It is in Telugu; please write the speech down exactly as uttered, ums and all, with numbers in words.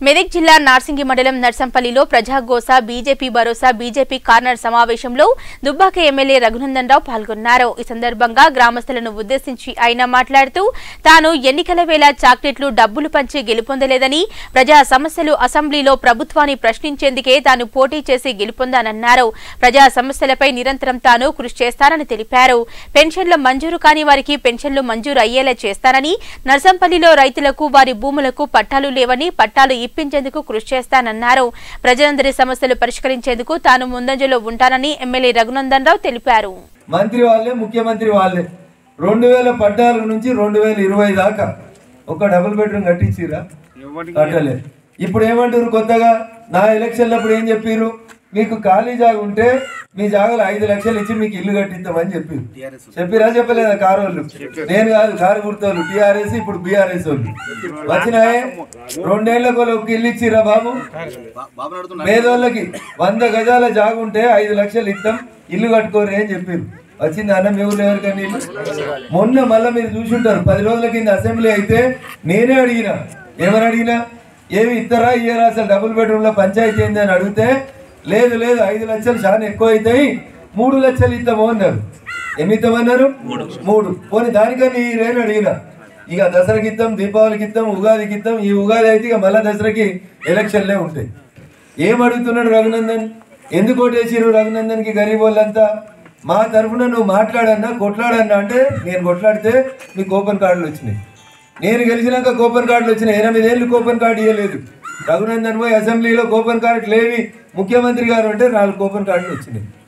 మెదక్ జిల్లా నార్సింగి మండలం నర్సంపల్లిలో ప్రజాగోస బీజేపీ భరోసా బీజేపీ కార్నర్ సమావేశంలో దుబ్బాక ఎమ్మెల్యే రఘునందన్ రావు పాల్గొన్నారు। ఈ సందర్భంగా గ్రామస్తులను ఉద్దేశించి ఆయన మాట్లాడుతూ తాను ఎన్నికల వేళ చాక్లెట్లు డబ్బులు పంచి గెలుపొందలేదని ప్రజా సమస్యలు అసెంబ్లీలో ప్రభుత్వాన్ని ప్రశ్నించేందుకే తాను పోటీ చేసి గెలుపొందానన్నారు। ప్రజా సమస్యలపై నిరంతరం తాను కృషి చేస్తానని తెలిపారు। పెన్షన్లు మంజూరు కాని వారికి పెన్షన్లు మంజూరు అయ్యేలా చేస్తానని, నర్సంపల్లిలో రైతులకు వారి భూములకు పట్టాలు లేవని పట్టాలు ఇప్పించేందుకు కృషి చేస్తానన్నారు। ప్రజలందరి సమస్యలు పరిష్కరించేందుకు తాను ముందంజలో ఉంటానని ఎమ్మెల్యే రఘునందన్ రావు తెలిపారు। మంత్రి వాళ్ళే ముఖ్యమంత్రి వాళ్ళే రెండు వేల పద్నాలుగు నుంచి రెండు వేల ఇరవై దాకా ఒక డబుల్ బెడ్రూమ్ కట్టించిరా కట్టలే। ఇప్పుడు ఏమంటారు కొత్తగా నా ఎలక్షన్లప్పుడు ఏం చెప్పారు, మీకు ఖాళీ జాగా ఉంటే మీ జాగాలో ఐదు లక్షలు ఇచ్చి మీకు ఇల్లు కట్టిస్తామని చెప్పి చెప్పిరా చెప్పలేదా? కారు వాళ్ళు, నేను కాదు కారు గుర్తోళ్ళు, టీఆర్ఎస్ ఇప్పుడు బీఆర్ఎస్ వాళ్ళు వచ్చినాయే। రెండేళ్లకు ఒక ఇల్లు ఇచ్చిరా బాబు, పేదోళ్ళకి వంద గజాల జాగా ఉంటే ఐదు లక్షలు ఇస్తాం ఇల్లు కట్టుకోరు అని చెప్పారు। వచ్చింది అన్న మీ ఊళ్ళో ఎవరికని? మొన్న మళ్ళీ మీరు చూసుంటారు, పది రోజుల కింద అసెంబ్లీ అయితే నేనే అడిగిన, ఏమని అడిగినా, ఏమి ఇస్తారా ఇయ్యరా అసలు డబుల్ బెడ్రూమ్ లో పంచాయతీ ఏంది అని అడిగితే లేదు లేదు ఐదు లక్షలు చాలా ఎక్కువ అవుతాయి మూడు లక్షలు ఇద్దాము అన్నారు। ఎన్ని ఇద్దామన్నారు? మూడు పోనీ దానికని ఈ రేను అడిగిన, ఇక దసరాకి ఇద్దాం, దీపావళికి ఇద్దాం, ఉగాదికి ఇద్దాం, ఈ ఉగాది అయితే ఇక మళ్ళీ దసరాకి ఎలక్షన్లే ఉంటాయి। ఏం అడుగుతున్నాడు రఘునందన్? ఎందుకు ఓటేసిరు రఘునందన్కి గరీబ్ వాళ్ళంతా? మా తరఫున నువ్వు మాట్లాడన్నా కొట్లాడన్నా అంటే నేను కొట్లాడితే మీకు కూపన్ కార్డులు వచ్చినాయి, నేను గెలిచినాక కూపన్ కార్డులు వచ్చినాయి, ఎనిమిదేళ్ళు కూపన్ కార్డు ఇవ్వలేదు రఘునందన్ పోయి అసెంబ్లీలో కూపన్ కార్డు లేవి ముఖ్యమంత్రి గారు అంటే నాలుగు కూపన్ కార్డులు వచ్చినాయి।